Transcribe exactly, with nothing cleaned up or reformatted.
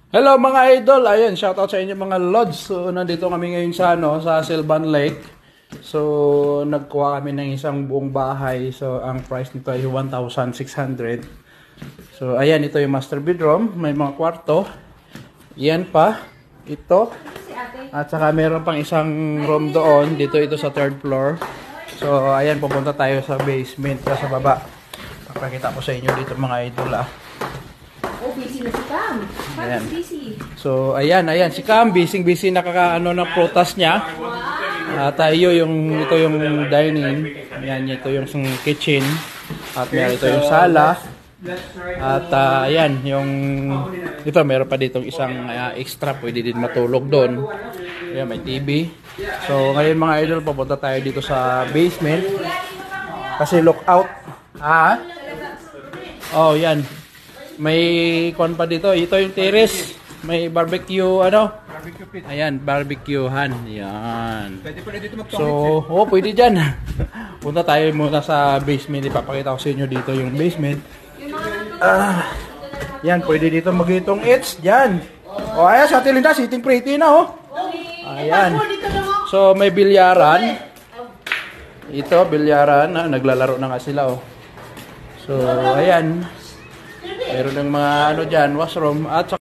Hello mga idol, ayun, shoutout sa inyo mga lods. So nandito kami ngayon sa ano, sa Silvan Lake. So nagkuha kami ng isang buong bahay. So ang price nito ay one thousand six hundred. So ayan, ito yung master bedroom, may mga kwarto. Yan pa, ito. At saka meron pang isang room doon, dito ito sa third floor. So ayan, pupunta tayo sa basement, sa baba. Papakita ko sa inyo dito mga idol ah. Oh, busy na si Cam. Ayan. Busy. So, ayan, ayan. Si Cam, busy-busy nakakaano ng prutas niya. At tayo yung, ito yung dining. Ayan, ito yung kitchen. At meron ito yung sala. At uh, ayan, yung, ito meron pa ditong isang uh, extra. Pwede din matulog doon. Ayan, may T V. So, ngayon mga idol, papunta tayo dito sa basement. Kasi lookout. Ah? Oh, yan. May kon pa dito. Ito yung terrace. May barbecue, ano? Barbecue pit. Ayan, barbecuehan. Yan. Pwede pala dito mag-toilet. So, oh, pwede dyan. Punta tayo muna sa basement. Ipapakita ko sa inyo dito yung basement. Ah, yan, pwede dito mag-itong eats. Yan. O, ayan, sa Tilinda, sitting pretty na, oh. Ayan. So, may bilyaran. Ito, bilyaran. Ah, naglalaro na nga sila, oh. So, ayan. Meron ng mga ano dyan, washroom. At